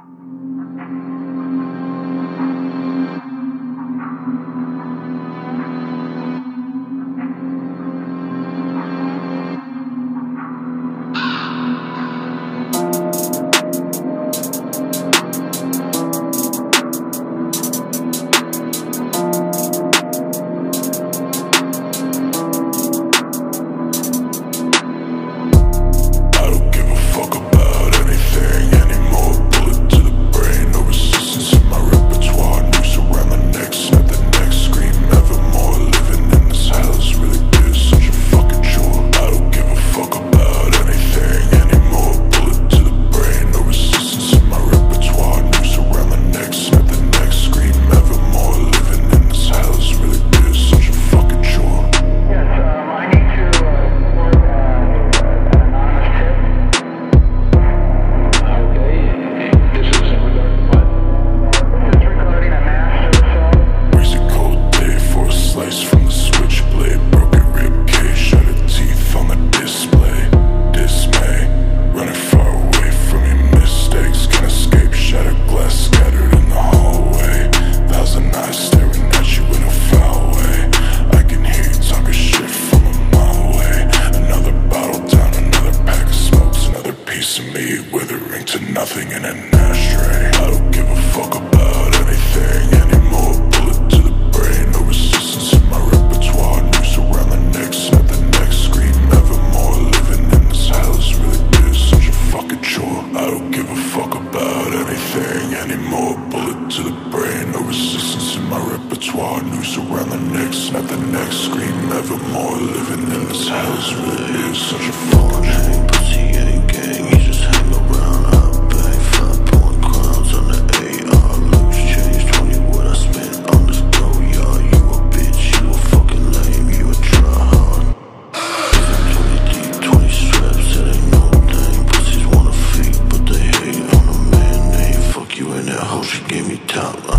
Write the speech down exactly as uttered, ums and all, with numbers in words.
Nothing in an ashtray. I don't give a fuck about anything anymore. Bullet to the brain, no resistance in my repertoire. Noose around the neck, snap the neck, scream evermore. Living in this hell is really good, such a fucking chore. I don't give a fuck about anything anymore. Bullet to the brain, no resistance in my repertoire. Noose around the neck, snap the neck, scream evermore. Living in this hell is really good, such a fucking chore. Pussy ain't gang, you just hang around. She gave me top line.